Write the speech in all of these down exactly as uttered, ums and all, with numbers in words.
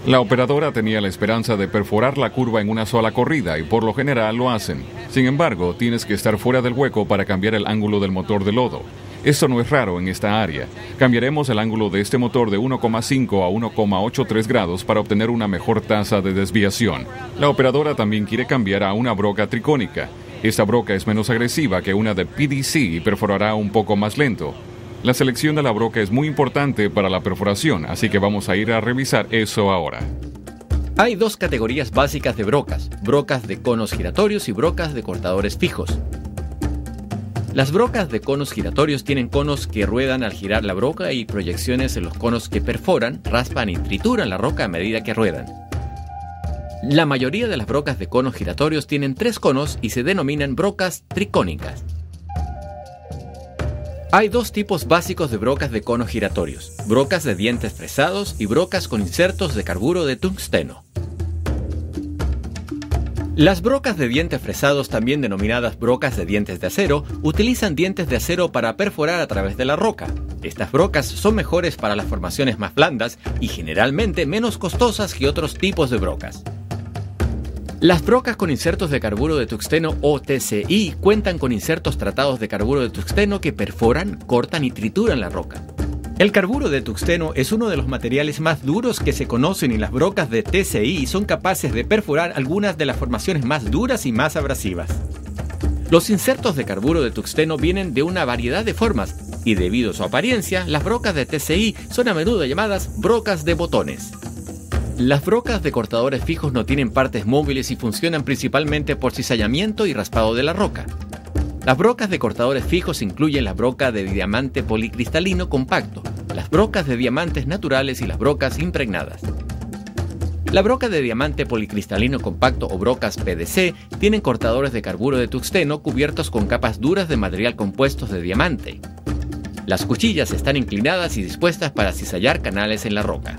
La operadora tenía la esperanza de perforar la curva en una sola corrida y por lo general lo hacen. Sin embargo, tienes que estar fuera del hueco para cambiar el ángulo del motor de lodo. Esto no es raro en esta área. Cambiaremos el ángulo de este motor de uno coma cinco a uno coma ochenta y tres grados para obtener una mejor tasa de desviación. La operadora también quiere cambiar a una broca tricónica. Esta broca es menos agresiva que una de P D C y perforará un poco más lento. La selección de la broca es muy importante para la perforación, así que vamos a ir a revisar eso ahora. Hay dos categorías básicas de brocas, brocas de conos giratorios y brocas de cortadores fijos. Las brocas de conos giratorios tienen conos que ruedan al girar la broca y proyecciones en los conos que perforan, raspan y trituran la roca a medida que ruedan. La mayoría de las brocas de conos giratorios tienen tres conos y se denominan brocas tricónicas. Hay dos tipos básicos de brocas de conos giratorios, brocas de dientes fresados y brocas con insertos de carburo de tungsteno. Las brocas de dientes fresados, también denominadas brocas de dientes de acero, utilizan dientes de acero para perforar a través de la roca. Estas brocas son mejores para las formaciones más blandas y generalmente menos costosas que otros tipos de brocas. Las brocas con insertos de carburo de tungsteno o T C I cuentan con insertos tratados de carburo de tungsteno que perforan, cortan y trituran la roca. El carburo de tungsteno es uno de los materiales más duros que se conocen y las brocas de T C I son capaces de perforar algunas de las formaciones más duras y más abrasivas. Los insertos de carburo de tungsteno vienen de una variedad de formas y debido a su apariencia, las brocas de T C I son a menudo llamadas brocas de botones. Las brocas de cortadores fijos no tienen partes móviles y funcionan principalmente por cizallamiento y raspado de la roca. Las brocas de cortadores fijos incluyen la broca de diamante policristalino compacto, las brocas de diamantes naturales y las brocas impregnadas. La broca de diamante policristalino compacto o brocas P D C tienen cortadores de carburo de tungsteno cubiertos con capas duras de material compuestos de diamante. Las cuchillas están inclinadas y dispuestas para cizallar canales en la roca.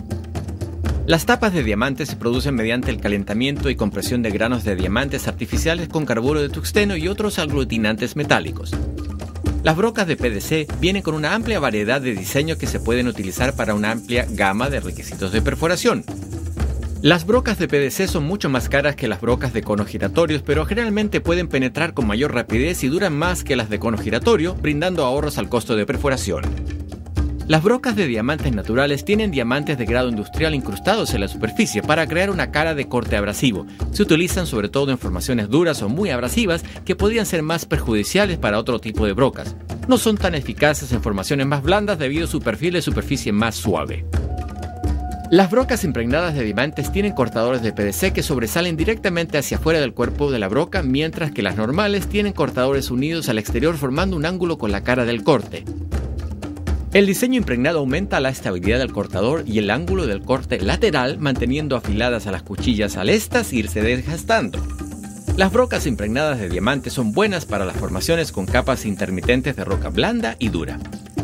Las tapas de diamantes se producen mediante el calentamiento y compresión de granos de diamantes artificiales con carburo de tungsteno y otros aglutinantes metálicos. Las brocas de P D C vienen con una amplia variedad de diseños que se pueden utilizar para una amplia gama de requisitos de perforación. Las brocas de P D C son mucho más caras que las brocas de conos giratorios, pero generalmente pueden penetrar con mayor rapidez y duran más que las de cono giratorio, brindando ahorros al costo de perforación. Las brocas de diamantes naturales tienen diamantes de grado industrial incrustados en la superficie para crear una cara de corte abrasivo. Se utilizan sobre todo en formaciones duras o muy abrasivas que podrían ser más perjudiciales para otro tipo de brocas. No son tan eficaces en formaciones más blandas debido a su perfil de superficie más suave. Las brocas impregnadas de diamantes tienen cortadores de P D C que sobresalen directamente hacia afuera del cuerpo de la broca, mientras que las normales tienen cortadores unidos al exterior formando un ángulo con la cara del corte. El diseño impregnado aumenta la estabilidad del cortador y el ángulo del corte lateral, manteniendo afiladas a las cuchillas al estas irse desgastando. Las brocas impregnadas de diamante son buenas para las formaciones con capas intermitentes de roca blanda y dura.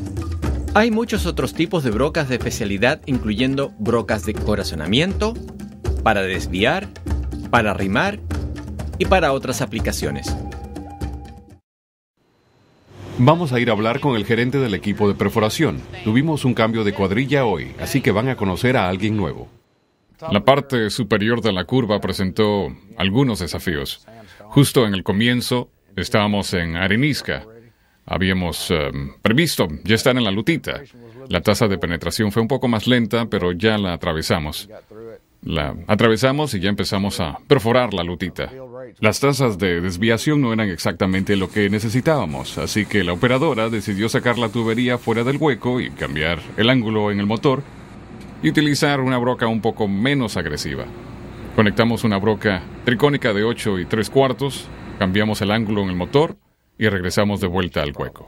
Hay muchos otros tipos de brocas de especialidad, incluyendo brocas de corazonamiento, para desviar, para arrimar y para otras aplicaciones. Vamos a ir a hablar con el gerente del equipo de perforación. Tuvimos un cambio de cuadrilla hoy, así que van a conocer a alguien nuevo. La parte superior de la curva presentó algunos desafíos. Justo en el comienzo estábamos en arenisca. Habíamos eh, previsto ya estar en la lutita. La tasa de penetración fue un poco más lenta, pero ya la atravesamos. La atravesamos y ya empezamos a perforar la lutita. Las tasas de desviación no eran exactamente lo que necesitábamos, así que la operadora decidió sacar la tubería fuera del hueco y cambiar el ángulo en el motor y utilizar una broca un poco menos agresiva. Conectamos una broca tricónica de ocho y tres cuartos, cambiamos el ángulo en el motor y regresamos de vuelta al hueco.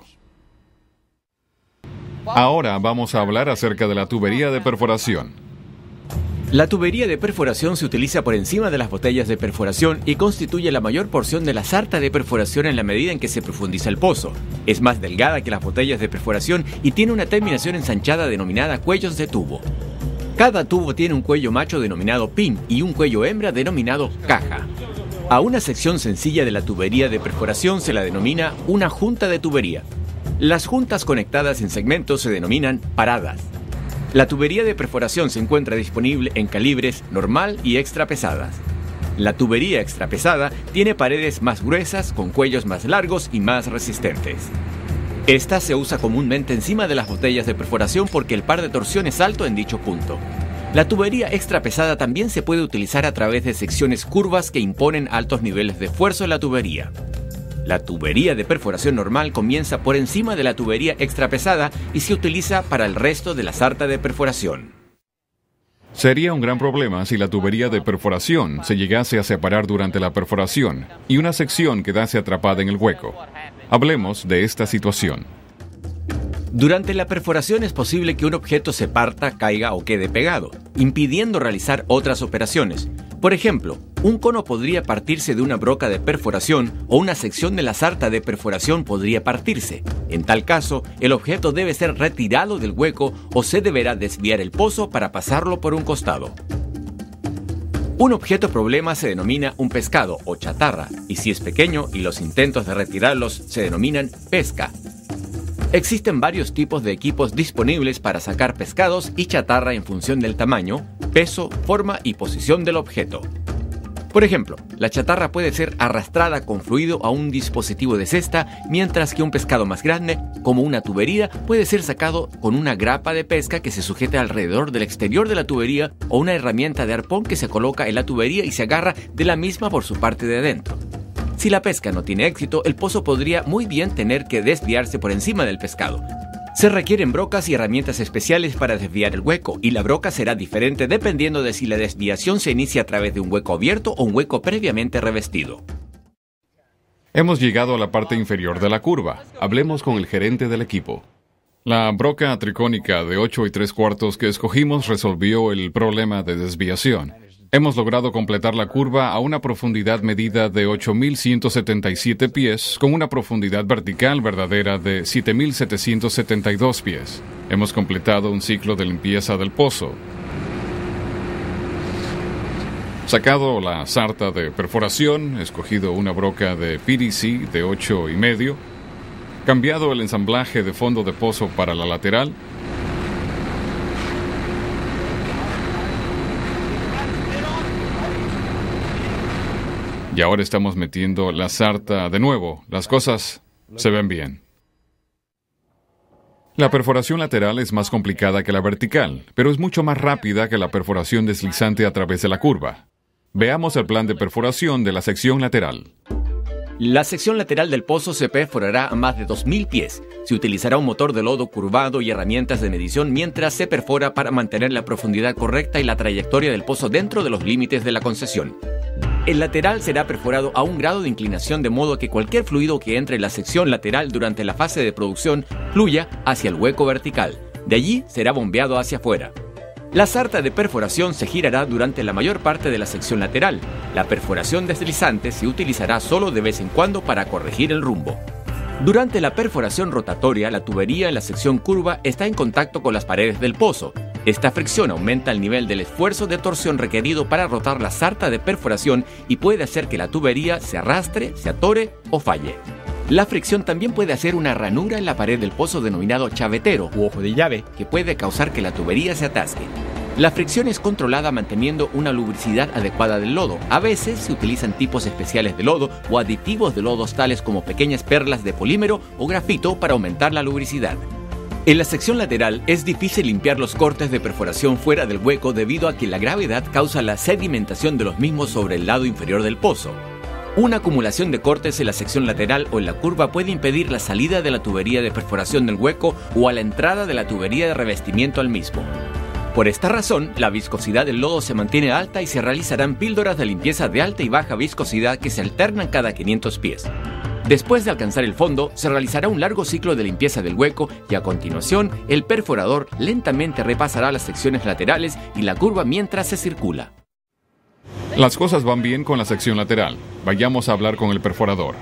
Ahora vamos a hablar acerca de la tubería de perforación. La tubería de perforación se utiliza por encima de las botellas de perforación y constituye la mayor porción de la sarta de perforación en la medida en que se profundiza el pozo. Es más delgada que las botellas de perforación y tiene una terminación ensanchada denominada cuellos de tubo. Cada tubo tiene un cuello macho denominado pin y un cuello hembra denominado caja. A una sección sencilla de la tubería de perforación se la denomina una junta de tubería. Las juntas conectadas en segmentos se denominan paradas. La tubería de perforación se encuentra disponible en calibres normal y extra pesadas. La tubería extra pesada tiene paredes más gruesas, con cuellos más largos y más resistentes. Esta se usa comúnmente encima de las botellas de perforación porque el par de torsión es alto en dicho punto. La tubería extra pesada también se puede utilizar a través de secciones curvas que imponen altos niveles de esfuerzo en la tubería. La tubería de perforación normal comienza por encima de la tubería extra pesada y se utiliza para el resto de la sarta de perforación. Sería un gran problema si la tubería de perforación se llegase a separar durante la perforación y una sección quedase atrapada en el hueco. Hablemos de esta situación. Durante la perforación es posible que un objeto se parta, caiga o quede pegado, impidiendo realizar otras operaciones. Por ejemplo, un cono podría partirse de una broca de perforación o una sección de la sarta de perforación podría partirse. En tal caso, el objeto debe ser retirado del hueco o se deberá desviar el pozo para pasarlo por un costado. Un objeto problema se denomina un pescado o chatarra, y si es pequeño y los intentos de retirarlos se denominan pesca. Existen varios tipos de equipos disponibles para sacar pescados y chatarra en función del tamaño, peso, forma y posición del objeto. Por ejemplo, la chatarra puede ser arrastrada con fluido a un dispositivo de cesta, mientras que un pescado más grande, como una tubería, puede ser sacado con una grapa de pesca que se sujeta alrededor del exterior de la tubería o una herramienta de arpón que se coloca en la tubería y se agarra de la misma por su parte de adentro. Si la pesca no tiene éxito, el pozo podría muy bien tener que desviarse por encima del pescado. Se requieren brocas y herramientas especiales para desviar el hueco, y la broca será diferente dependiendo de si la desviación se inicia a través de un hueco abierto o un hueco previamente revestido. Hemos llegado a la parte inferior de la curva. Hablemos con el gerente del equipo. La broca tricónica de ocho y tres cuartos que escogimos resolvió el problema de desviación. Hemos logrado completar la curva a una profundidad medida de ocho mil ciento setenta y siete pies con una profundidad vertical verdadera de siete mil setecientos setenta y dos pies. Hemos completado un ciclo de limpieza del pozo. Sacado la sarta de perforación, escogido una broca de P V C de ocho y medio, cambiado el ensamblaje de fondo de pozo para la lateral, y ahora estamos metiendo la sarta de nuevo. Las cosas se ven bien. La perforación lateral es más complicada que la vertical, pero es mucho más rápida que la perforación deslizante a través de la curva. Veamos el plan de perforación de la sección lateral. La sección lateral del pozo se perforará a más de dos mil pies. Se utilizará un motor de lodo curvado y herramientas de medición mientras se perfora para mantener la profundidad correcta y la trayectoria del pozo dentro de los límites de la concesión. El lateral será perforado a un grado de inclinación de modo que cualquier fluido que entre en la sección lateral durante la fase de producción fluya hacia el hueco vertical. De allí será bombeado hacia afuera. La sarta de perforación se girará durante la mayor parte de la sección lateral. La perforación deslizante se utilizará solo de vez en cuando para corregir el rumbo. Durante la perforación rotatoria, la tubería en la sección curva está en contacto con las paredes del pozo. Esta fricción aumenta el nivel del esfuerzo de torsión requerido para rotar la sarta de perforación y puede hacer que la tubería se arrastre, se atore o falle. La fricción también puede hacer una ranura en la pared del pozo denominado chavetero u ojo de llave, que puede causar que la tubería se atasque. La fricción es controlada manteniendo una lubricidad adecuada del lodo. A veces se utilizan tipos especiales de lodo o aditivos de lodos tales como pequeñas perlas de polímero o grafito para aumentar la lubricidad. En la sección lateral es difícil limpiar los cortes de perforación fuera del hueco debido a que la gravedad causa la sedimentación de los mismos sobre el lado inferior del pozo. Una acumulación de cortes en la sección lateral o en la curva puede impedir la salida de la tubería de perforación del hueco o a la entrada de la tubería de revestimiento al mismo. Por esta razón, la viscosidad del lodo se mantiene alta y se realizarán píldoras de limpieza de alta y baja viscosidad que se alternan cada quinientos pies. Después de alcanzar el fondo, se realizará un largo ciclo de limpieza del hueco y a continuación, el perforador lentamente repasará las secciones laterales y la curva mientras se circula. Las cosas van bien con la sección lateral. Vayamos a hablar con el perforador.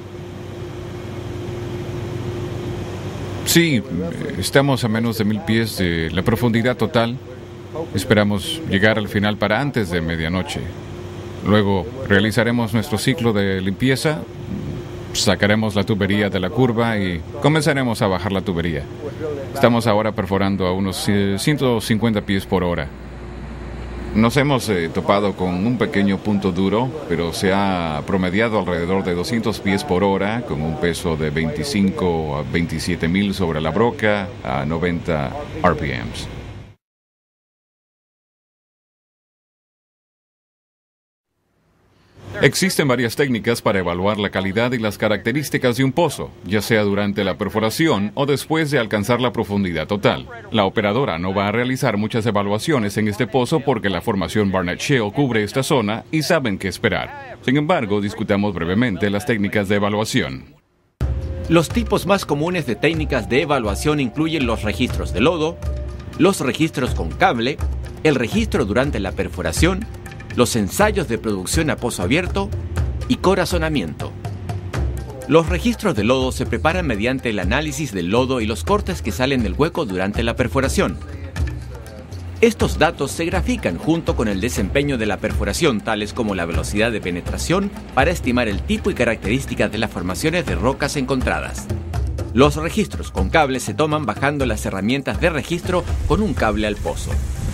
Sí, estamos a menos de mil pies de la profundidad total. Esperamos llegar al final para antes de medianoche. Luego realizaremos nuestro ciclo de limpieza. Sacaremos la tubería de la curva y comenzaremos a bajar la tubería. Estamos ahora perforando a unos ciento cincuenta pies por hora. Nos hemos eh, topado con un pequeño punto duro, pero se ha promediado alrededor de doscientos pies por hora, con un peso de veinticinco a veintisiete mil sobre la broca a noventa R P Ms. Existen varias técnicas para evaluar la calidad y las características de un pozo, ya sea durante la perforación o después de alcanzar la profundidad total. La operadora no va a realizar muchas evaluaciones en este pozo porque la formación Barnett Shale cubre esta zona y saben qué esperar. Sin embargo, discutamos brevemente las técnicas de evaluación. Los tipos más comunes de técnicas de evaluación incluyen los registros de lodo, los registros con cable, el registro durante la perforación, los ensayos de producción a pozo abierto y corazonamiento. Los registros de lodo se preparan mediante el análisis del lodo y los cortes que salen del hueco durante la perforación. Estos datos se grafican junto con el desempeño de la perforación, tales como la velocidad de penetración, para estimar el tipo y características de las formaciones de rocas encontradas. Los registros con cable se toman bajando las herramientas de registro con un cable al pozo.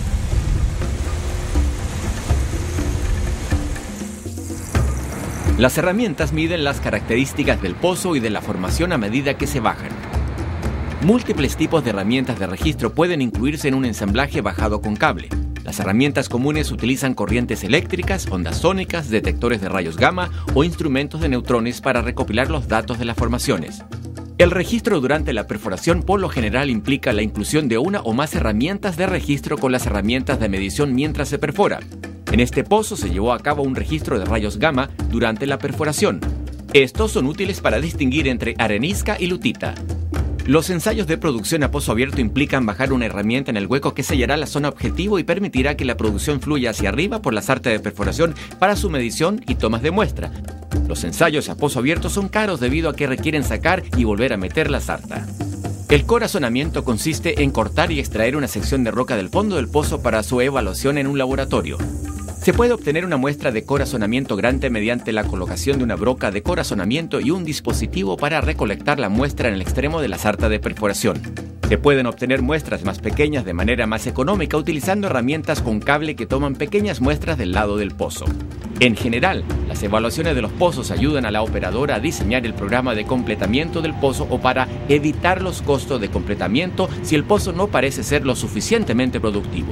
Las herramientas miden las características del pozo y de la formación a medida que se bajan. Múltiples tipos de herramientas de registro pueden incluirse en un ensamblaje bajado con cable. Las herramientas comunes utilizan corrientes eléctricas, ondas sónicas, detectores de rayos gamma o instrumentos de neutrones para recopilar los datos de las formaciones. El registro durante la perforación por lo general implica la inclusión de una o más herramientas de registro con las herramientas de medición mientras se perfora. En este pozo se llevó a cabo un registro de rayos gamma durante la perforación. Estos son útiles para distinguir entre arenisca y lutita. Los ensayos de producción a pozo abierto implican bajar una herramienta en el hueco que sellará la zona objetivo y permitirá que la producción fluya hacia arriba por la sarta de perforación para su medición y tomas de muestra. Los ensayos a pozo abierto son caros debido a que requieren sacar y volver a meter la sarta. El corazonamiento consiste en cortar y extraer una sección de roca del fondo del pozo para su evaluación en un laboratorio. Se puede obtener una muestra de corazonamiento grande mediante la colocación de una broca de corazonamiento y un dispositivo para recolectar la muestra en el extremo de la sarta de perforación. Se pueden obtener muestras más pequeñas de manera más económica utilizando herramientas con cable que toman pequeñas muestras del lado del pozo. En general, las evaluaciones de los pozos ayudan a la operadora a diseñar el programa de completamiento del pozo o para evitar los costos de completamiento si el pozo no parece ser lo suficientemente productivo.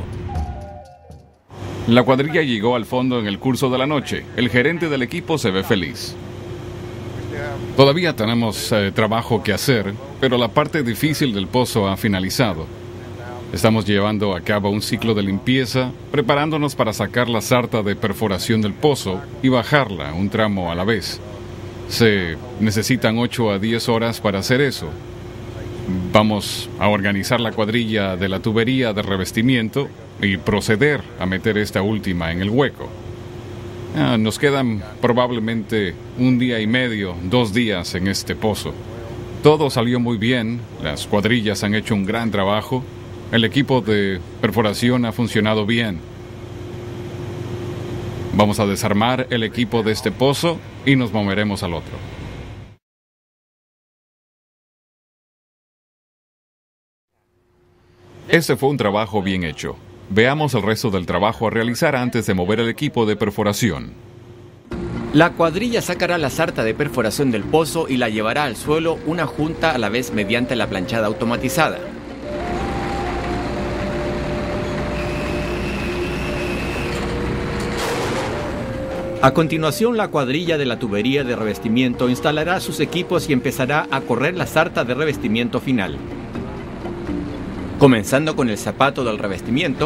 La cuadrilla llegó al fondo en el curso de la noche. El gerente del equipo se ve feliz. Todavía tenemos eh, trabajo que hacer, pero la parte difícil del pozo ha finalizado. Estamos llevando a cabo un ciclo de limpieza, preparándonos para sacar la sarta de perforación del pozo y bajarla un tramo a la vez. Se necesitan ocho a diez horas para hacer eso. Vamos a organizar la cuadrilla de la tubería de revestimiento y proceder a meter esta última en el hueco. Ah, nos quedan probablemente un día y medio, dos días en este pozo. Todo salió muy bien, las cuadrillas han hecho un gran trabajo, el equipo de perforación ha funcionado bien. Vamos a desarmar el equipo de este pozo y nos moveremos al otro. Este fue un trabajo bien hecho. Veamos el resto del trabajo a realizar antes de mover el equipo de perforación. La cuadrilla sacará la sarta de perforación del pozo y la llevará al suelo una junta a la vez mediante la planchada automatizada. A continuación, la cuadrilla de la tubería de revestimiento instalará sus equipos y empezará a correr la sarta de revestimiento final. Comenzando con el zapato del revestimiento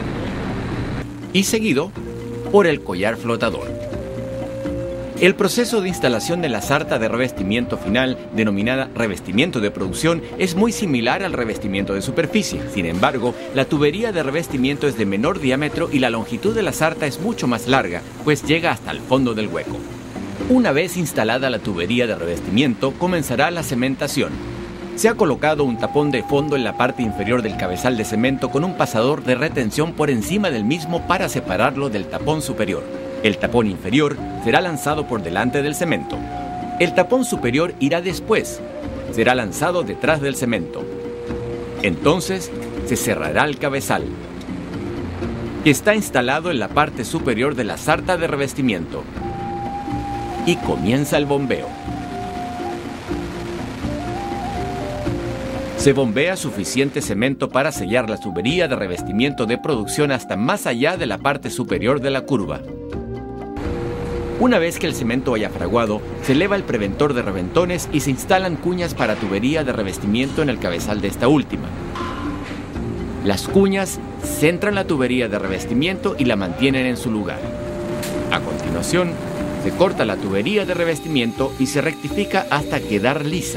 y seguido por el collar flotador. El proceso de instalación de la sarta de revestimiento final, denominada revestimiento de producción, es muy similar al revestimiento de superficie. Sin embargo, la tubería de revestimiento es de menor diámetro y la longitud de la sarta es mucho más larga, pues llega hasta el fondo del hueco. Una vez instalada la tubería de revestimiento, comenzará la cementación. Se ha colocado un tapón de fondo en la parte inferior del cabezal de cemento con un pasador de retención por encima del mismo para separarlo del tapón superior. El tapón inferior será lanzado por delante del cemento. El tapón superior irá después. Será lanzado detrás del cemento. Entonces, se cerrará el cabezal, que está instalado en la parte superior de la sarta de revestimiento. Y comienza el bombeo. Se bombea suficiente cemento para sellar la tubería de revestimiento de producción hasta más allá de la parte superior de la curva. Una vez que el cemento haya fraguado, se eleva el preventor de reventones y se instalan cuñas para tubería de revestimiento en el cabezal de esta última. Las cuñas centran la tubería de revestimiento y la mantienen en su lugar. A continuación, se corta la tubería de revestimiento y se rectifica hasta quedar lisa.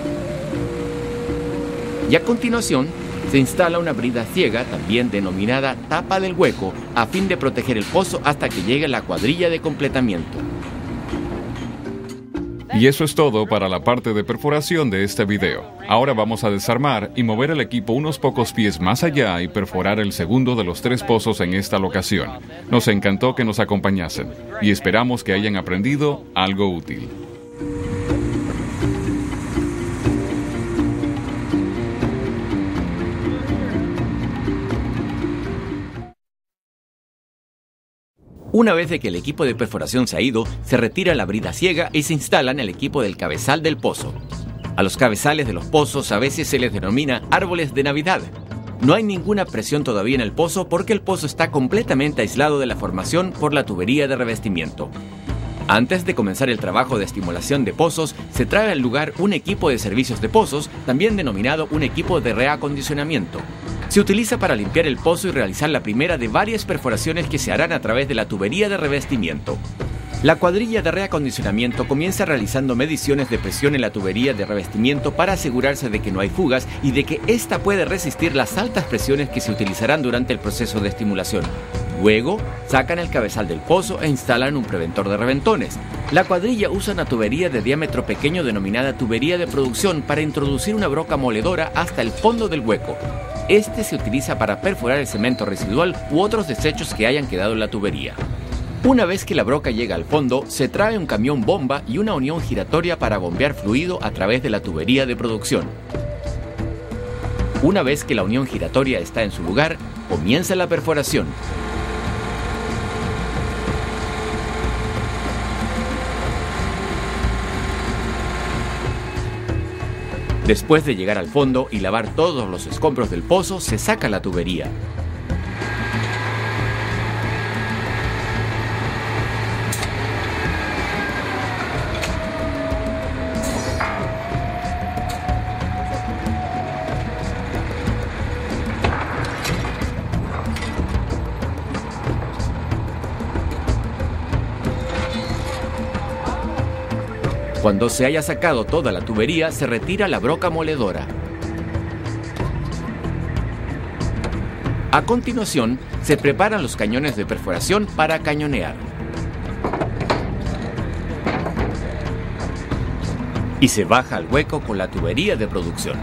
Y a continuación, se instala una brida ciega, también denominada tapa del hueco, a fin de proteger el pozo hasta que llegue la cuadrilla de completamiento. Y eso es todo para la parte de perforación de este video. Ahora vamos a desarmar y mover el equipo unos pocos pies más allá y perforar el segundo de los tres pozos en esta locación. Nos encantó que nos acompañasen y esperamos que hayan aprendido algo útil. Una vez de que el equipo de perforación se ha ido, se retira la brida ciega y se instala en el equipo del cabezal del pozo. A los cabezales de los pozos a veces se les denomina árboles de Navidad. No hay ninguna presión todavía en el pozo porque el pozo está completamente aislado de la formación por la tubería de revestimiento. Antes de comenzar el trabajo de estimulación de pozos, se trae al lugar un equipo de servicios de pozos, también denominado un equipo de reacondicionamiento. Se utiliza para limpiar el pozo y realizar la primera de varias perforaciones que se harán a través de la tubería de revestimiento. La cuadrilla de reacondicionamiento comienza realizando mediciones de presión en la tubería de revestimiento para asegurarse de que no hay fugas y de que ésta puede resistir las altas presiones que se utilizarán durante el proceso de estimulación. Luego, sacan el cabezal del pozo e instalan un preventor de reventones. La cuadrilla usa una tubería de diámetro pequeño denominada tubería de producción para introducir una broca moledora hasta el fondo del hueco. Este se utiliza para perforar el cemento residual u otros desechos que hayan quedado en la tubería. Una vez que la broca llega al fondo, se trae un camión bomba y una unión giratoria para bombear fluido a través de la tubería de producción. Una vez que la unión giratoria está en su lugar, comienza la perforación. Después de llegar al fondo y lavar todos los escombros del pozo, se saca la tubería. Cuando se haya sacado toda la tubería, se retira la broca moledora. A continuación, se preparan los cañones de perforación para cañonear. Y se baja al hueco con la tubería de producción.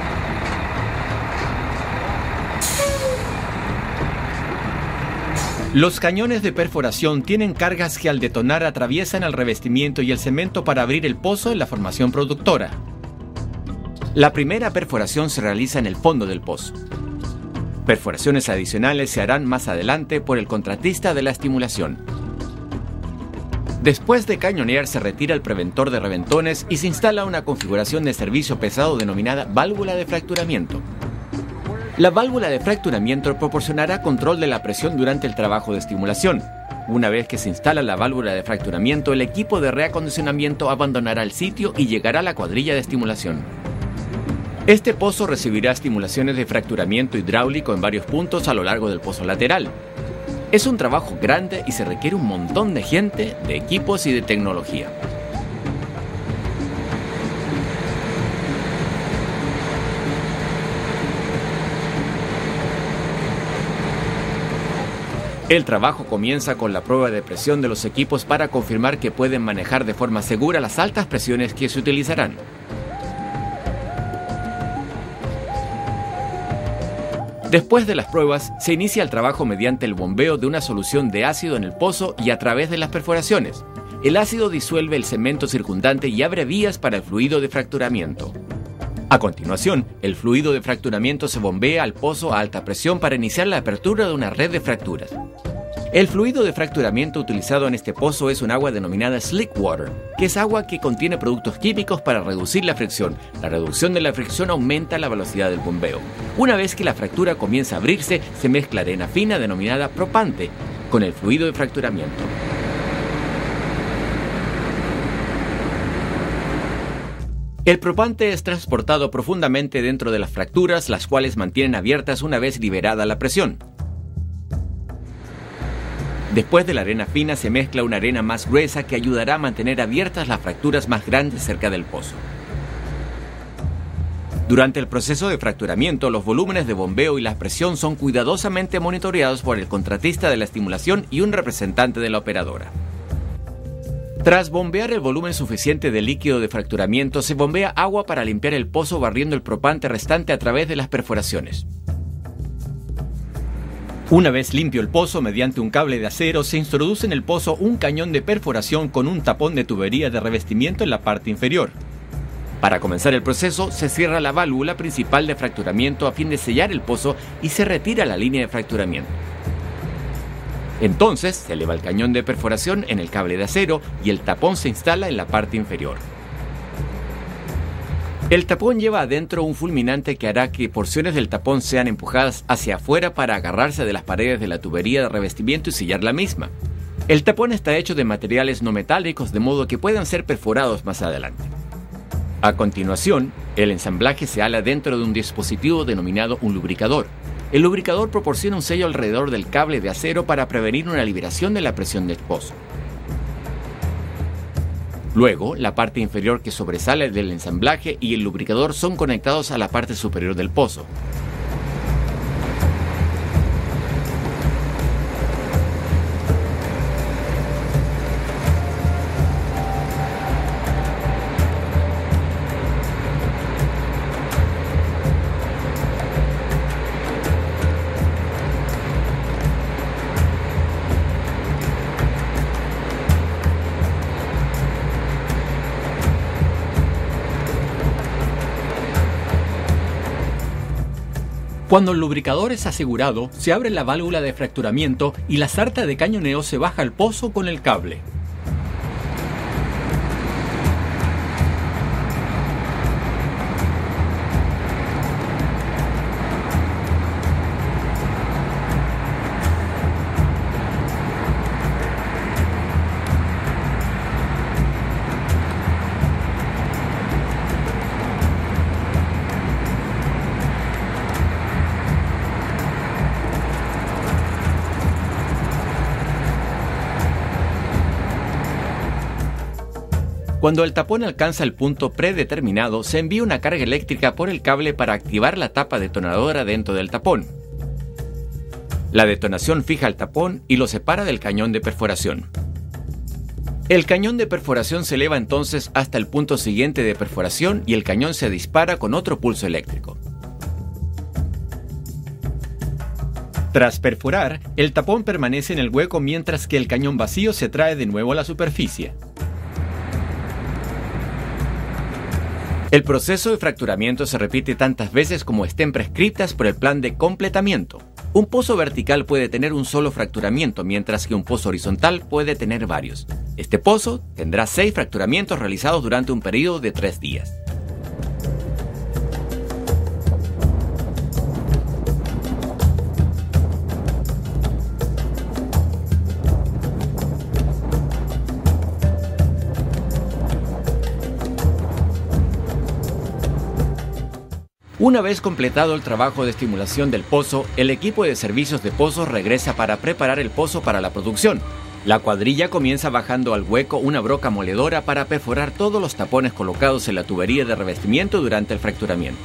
Los cañones de perforación tienen cargas que al detonar atraviesan el revestimiento y el cemento para abrir el pozo en la formación productora. La primera perforación se realiza en el fondo del pozo. Perforaciones adicionales se harán más adelante por el contratista de la estimulación. Después de cañonear se retira el preventor de reventones y se instala una configuración de servicio pesado denominada válvula de fracturamiento. La válvula de fracturamiento proporcionará control de la presión durante el trabajo de estimulación. Una vez que se instala la válvula de fracturamiento, el equipo de reacondicionamiento abandonará el sitio y llegará a la cuadrilla de estimulación. Este pozo recibirá estimulaciones de fracturamiento hidráulico en varios puntos a lo largo del pozo lateral. Es un trabajo grande y se requiere un montón de gente, de equipos y de tecnología. El trabajo comienza con la prueba de presión de los equipos para confirmar que pueden manejar de forma segura las altas presiones que se utilizarán. Después de las pruebas, se inicia el trabajo mediante el bombeo de una solución de ácido en el pozo y a través de las perforaciones. el ácido disuelve el cemento circundante y abre vías para el fluido de fracturamiento. A continuación, el fluido de fracturamiento se bombea al pozo a alta presión para iniciar la apertura de una red de fracturas. El fluido de fracturamiento utilizado en este pozo es un agua denominada slick water, que es agua que contiene productos químicos para reducir la fricción. La reducción de la fricción aumenta la velocidad del bombeo. Una vez que la fractura comienza a abrirse, se mezcla arena fina denominada propante con el fluido de fracturamiento. El propante es transportado profundamente dentro de las fracturas, las cuales mantienen abiertas una vez liberada la presión. Después de la arena fina se mezcla una arena más gruesa que ayudará a mantener abiertas las fracturas más grandes cerca del pozo. Durante el proceso de fracturamiento, los volúmenes de bombeo y la presión son cuidadosamente monitoreados por el contratista de la estimulación y un representante de la operadora. Tras bombear el volumen suficiente de líquido de fracturamiento, se bombea agua para limpiar el pozo barriendo el propante restante a través de las perforaciones. Una vez limpio el pozo, mediante un cable de acero, se introduce en el pozo un cañón de perforación con un tapón de tubería de revestimiento en la parte inferior. Para comenzar el proceso, se cierra la válvula principal de fracturamiento a fin de sellar el pozo y se retira la línea de fracturamiento. Entonces, se eleva el cañón de perforación en el cable de acero y el tapón se instala en la parte inferior. El tapón lleva adentro un fulminante que hará que porciones del tapón sean empujadas hacia afuera para agarrarse de las paredes de la tubería de revestimiento y sellar la misma. El tapón está hecho de materiales no metálicos de modo que puedan ser perforados más adelante. A continuación, el ensamblaje se ala dentro de un dispositivo denominado un lubricador. El lubricador proporciona un sello alrededor del cable de acero para prevenir una liberación de la presión del pozo. Luego, la parte inferior que sobresale del ensamblaje y el lubricador son conectados a la parte superior del pozo. Cuando el lubricador es asegurado, se abre la válvula de fracturamiento y la sarta de cañoneo se baja al pozo con el cable. Cuando el tapón alcanza el punto predeterminado, se envía una carga eléctrica por el cable para activar la tapa detonadora dentro del tapón. La detonación fija el tapón y lo separa del cañón de perforación. El cañón de perforación se eleva entonces hasta el punto siguiente de perforación y el cañón se dispara con otro pulso eléctrico. Tras perforar, el tapón permanece en el hueco mientras que el cañón vacío se trae de nuevo a la superficie. El proceso de fracturamiento se repite tantas veces como estén prescritas por el plan de completamiento. Un pozo vertical puede tener un solo fracturamiento, mientras que un pozo horizontal puede tener varios. Este pozo tendrá seis fracturamientos realizados durante un periodo de tres días. Una vez completado el trabajo de estimulación del pozo, el equipo de servicios de pozos regresa para preparar el pozo para la producción. La cuadrilla comienza bajando al hueco una broca moledora para perforar todos los tapones colocados en la tubería de revestimiento durante el fracturamiento.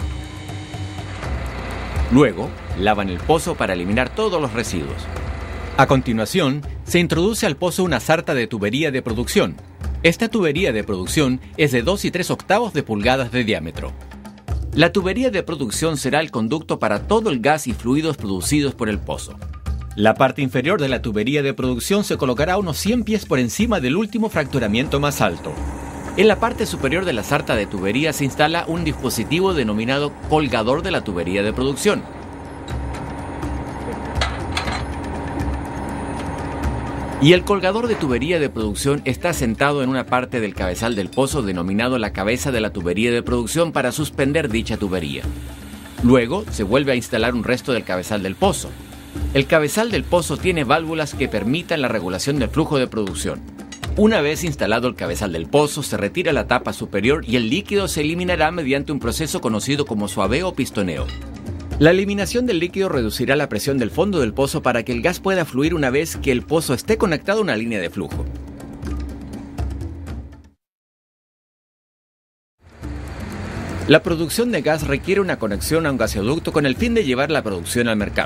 Luego, lavan el pozo para eliminar todos los residuos. A continuación, se introduce al pozo una sarta de tubería de producción. Esta tubería de producción es de dos y tres octavos de pulgadas de diámetro. La tubería de producción será el conducto para todo el gas y fluidos producidos por el pozo. La parte inferior de la tubería de producción se colocará unos cien pies por encima del último fracturamiento más alto. En la parte superior de la sarta de tubería se instala un dispositivo denominado colgador de la tubería de producción. Y el colgador de tubería de producción está sentado en una parte del cabezal del pozo denominado la cabeza de la tubería de producción para suspender dicha tubería. Luego se vuelve a instalar un resto del cabezal del pozo. El cabezal del pozo tiene válvulas que permitan la regulación del flujo de producción. Una vez instalado el cabezal del pozo, se retira la tapa superior y el líquido se eliminará mediante un proceso conocido como suaveo o pistoneo. La eliminación del líquido reducirá la presión del fondo del pozo para que el gas pueda fluir una vez que el pozo esté conectado a una línea de flujo. La producción de gas requiere una conexión a un gasoducto con el fin de llevar la producción al mercado.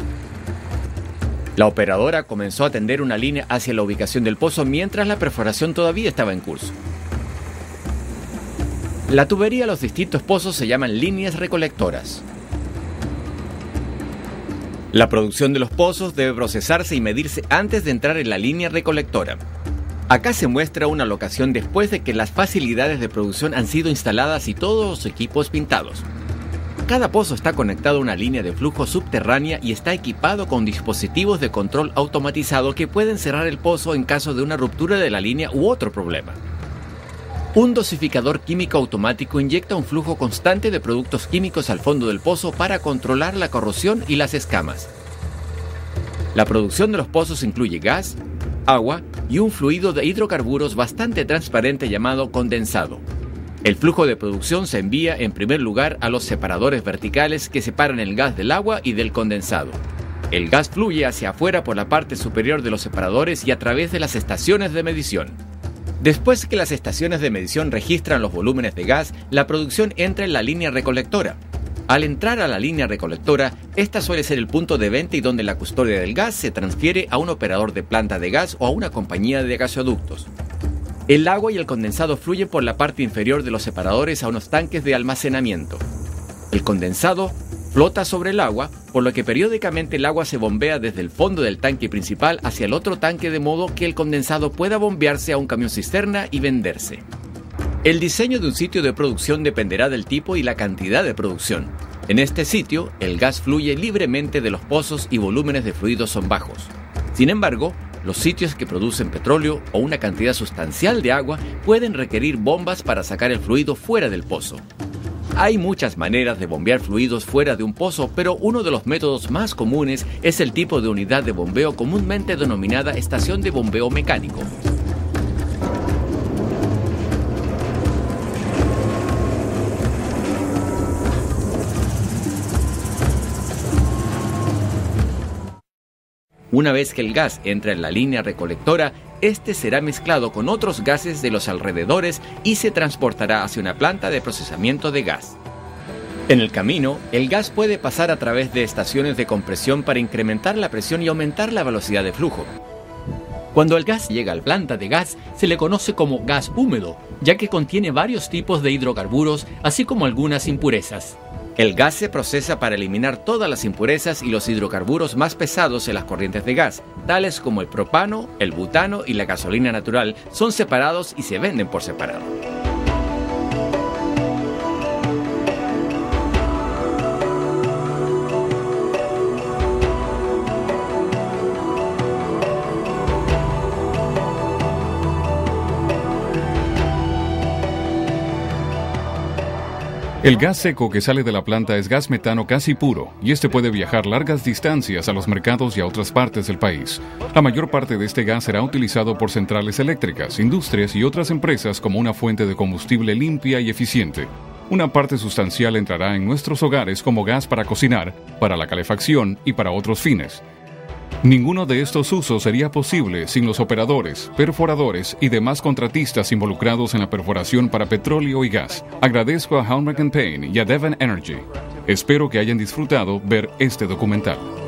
La operadora comenzó a tender una línea hacia la ubicación del pozo mientras la perforación todavía estaba en curso. La tubería a los distintos pozos se llaman líneas recolectoras. La producción de los pozos debe procesarse y medirse antes de entrar en la línea recolectora. Acá se muestra una locación después de que las facilidades de producción han sido instaladas y todos los equipos pintados. Cada pozo está conectado a una línea de flujo subterránea y está equipado con dispositivos de control automatizado que pueden cerrar el pozo en caso de una ruptura de la línea u otro problema. Un dosificador químico automático inyecta un flujo constante de productos químicos al fondo del pozo para controlar la corrosión y las escamas. La producción de los pozos incluye gas, agua y un fluido de hidrocarburos bastante transparente llamado condensado. El flujo de producción se envía en primer lugar a los separadores verticales que separan el gas del agua y del condensado. El gas fluye hacia afuera por la parte superior de los separadores y a través de las estaciones de medición. Después que las estaciones de medición registran los volúmenes de gas, la producción entra en la línea recolectora. Al entrar a la línea recolectora, esta suele ser el punto de venta y donde la custodia del gas se transfiere a un operador de planta de gas o a una compañía de gasoductos. El agua y el condensado fluyen por la parte inferior de los separadores a unos tanques de almacenamiento. El condensado flota sobre el agua, por lo que periódicamente el agua se bombea desde el fondo del tanque principal hacia el otro tanque de modo que el condensado pueda bombearse a un camión cisterna y venderse. El diseño de un sitio de producción dependerá del tipo y la cantidad de producción. En este sitio, el gas fluye libremente de los pozos y volúmenes de fluidos son bajos. Sin embargo, los sitios que producen petróleo o una cantidad sustancial de agua pueden requerir bombas para sacar el fluido fuera del pozo. Hay muchas maneras de bombear fluidos fuera de un pozo, pero uno de los métodos más comunes es el tipo de unidad de bombeo comúnmente denominada estación de bombeo mecánico. Una vez que el gas entra en la línea recolectora, este será mezclado con otros gases de los alrededores y se transportará hacia una planta de procesamiento de gas. En el camino, el gas puede pasar a través de estaciones de compresión para incrementar la presión y aumentar la velocidad de flujo. Cuando el gas llega a la planta de gas, se le conoce como gas húmedo, ya que contiene varios tipos de hidrocarburos, así como algunas impurezas. El gas se procesa para eliminar todas las impurezas y los hidrocarburos más pesados en las corrientes de gas, tales como el propano, el butano y la gasolina natural, son separados y se venden por separado. El gas seco que sale de la planta es gas metano casi puro, y este puede viajar largas distancias a los mercados y a otras partes del país. La mayor parte de este gas será utilizado por centrales eléctricas, industrias y otras empresas como una fuente de combustible limpia y eficiente. Una parte sustancial entrará en nuestros hogares como gas para cocinar, para la calefacción y para otros fines. Ninguno de estos usos sería posible sin los operadores, perforadores y demás contratistas involucrados en la perforación para petróleo y gas. Agradezco a Helmerich and Payne y a Devon Energy. Espero que hayan disfrutado ver este documental.